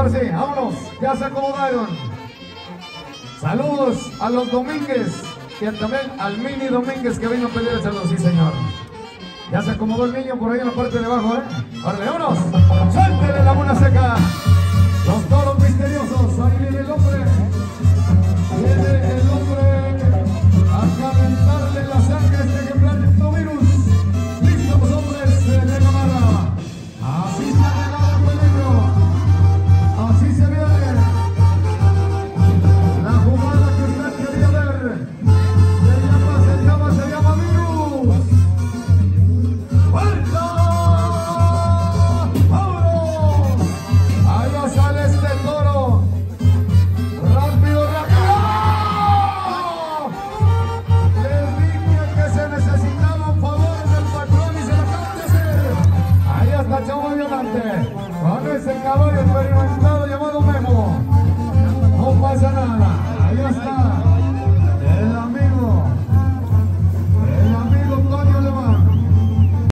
Ahora sí, vámonos. Ya se acomodaron. Saludos a los Domínguez y también al Mini Domínguez que vino a pedir el saludo. Sí, señor. Ya se acomodó el niño por ahí en la parte de abajo, ¿eh? Órale, vámonos. Suéltele la mona seca. Los toros misteriosos. Ahí viene el hombre. Viene el hombre a calentarle la sangre a este ejemplar de virus. Listos, hombres de Gamarra. Así se ha llegado el peligro. Así se viene. La jugada que usted quería ver. Se llama virus. ¡Vuelta! ¡Vámonos! Allá sale este toro. ¡Rápido, rápido! Les dije que se necesitaban favores del patrón y se lo acaban de hacer. Ahí está Chavo Violante. Con ese caballo experimentado.